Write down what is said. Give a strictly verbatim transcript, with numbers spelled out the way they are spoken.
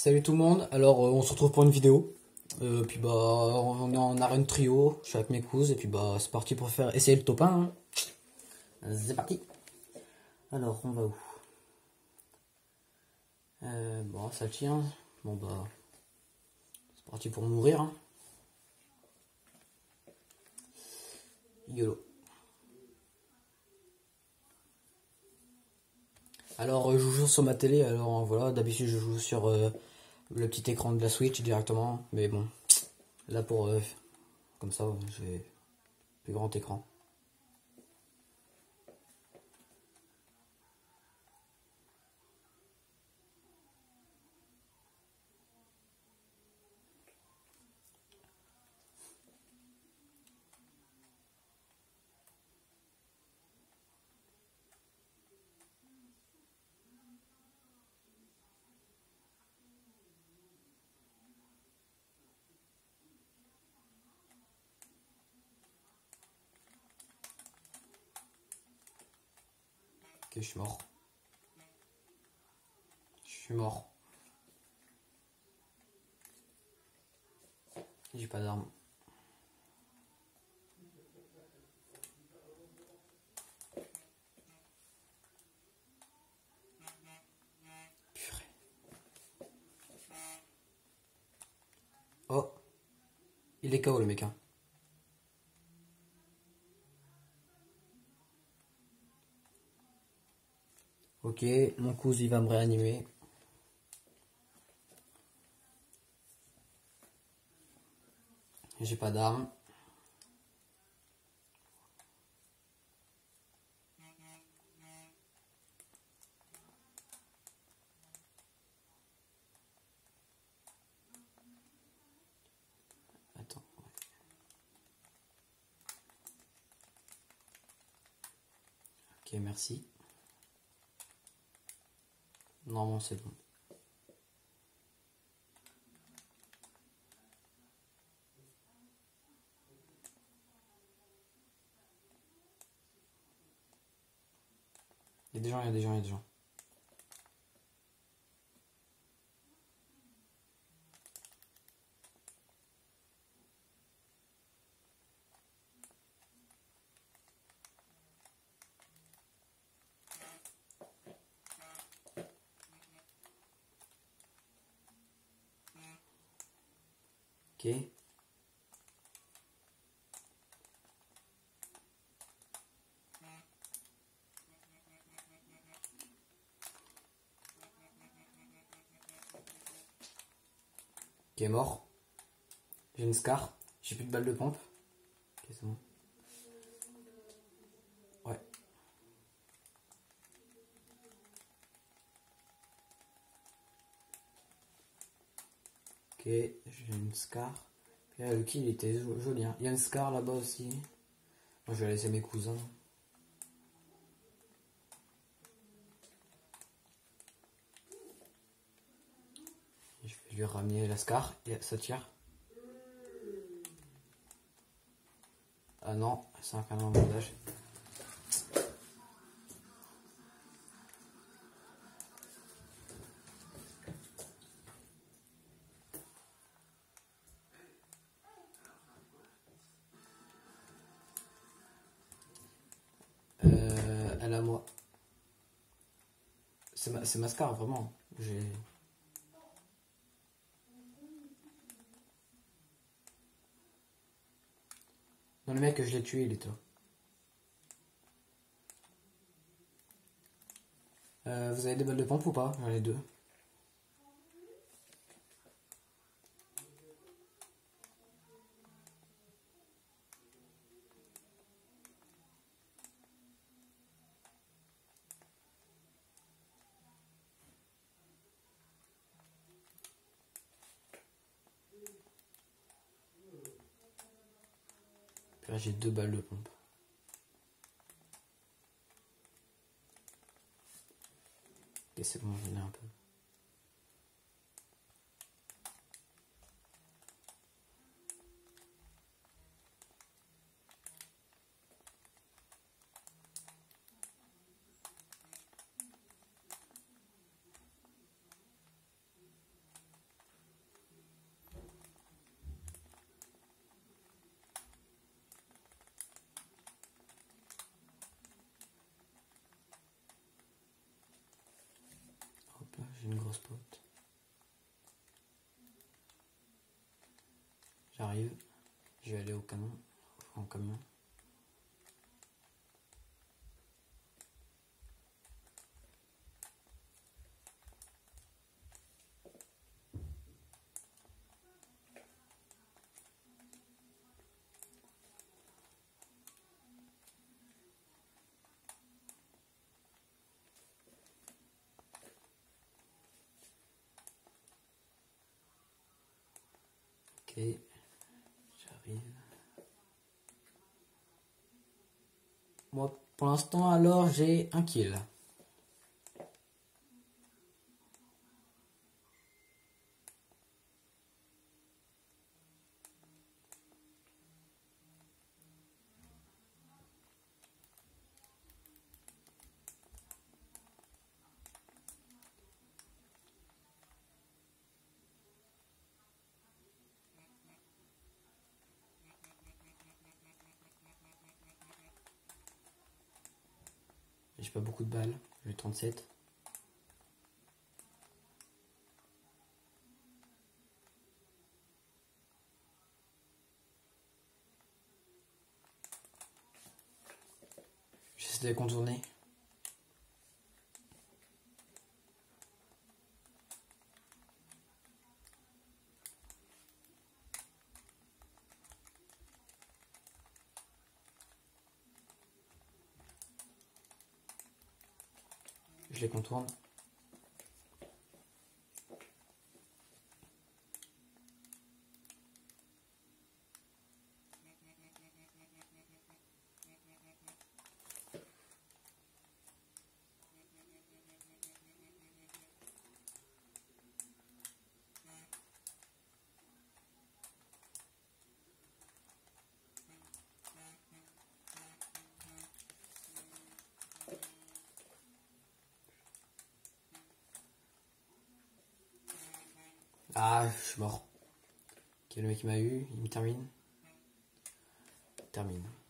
Salut tout le monde, alors euh, on se retrouve pour une vidéo. Euh, puis bah on est en arène trio, je suis avec mes cousins et puis bah c'est parti pour faire essayer le top un. Hein. C'est parti. Alors on va où? euh, Bon ça tient. Bon bah c'est parti pour mourir. Hein. YOLO. Alors euh, je joue sur ma télé, alors euh, voilà, d'habitude je joue sur euh, le petit écran de la Switch directement, mais bon, là pour euh, comme ça j'ai plus grand écran. Ok, je suis mort. Je suis mort. J'ai pas d'arme. Purée. Oh, il est K O le mec. Hein. Ok, mon cousin il va me réanimer. J'ai pas d'arme. Attends. Ok, merci. Normalement c'est bon. Il y a des gens, il y a des gens, il y a des gens. Ok. Ok, mort. J'ai une scar. J'ai plus de balles de pompe. Ok, c'est bon. Ouais. Ok, j'ai une scar. Et là, le kill était joli. Hein. Il y a une scar là-bas aussi. Moi, je vais laisser mes cousins. Je vais lui ramener la scar. Et ça tire. Ah non, c'est un canon bandage. Euh, elle a moi. C'est ma, ma scar, vraiment. J'ai... Non, le mec que je l'ai tué, il est là. Euh, vous avez des balles de pompe ou pas? J'en ai deux. Puis là, j'ai deux balles de pompe. Et c'est bon, j'en ai un peu. gros spot. J'arrive. Je vais aller au canon. En camion. Ok, j'arrive. Moi, pour l'instant, alors, j'ai un kill. J'ai pas beaucoup de balles, j'ai trente-sept. J'essaie de contourner. Je les contourne. Ah, je suis mort. Quel mec m'a eu, il me termine. Il termine.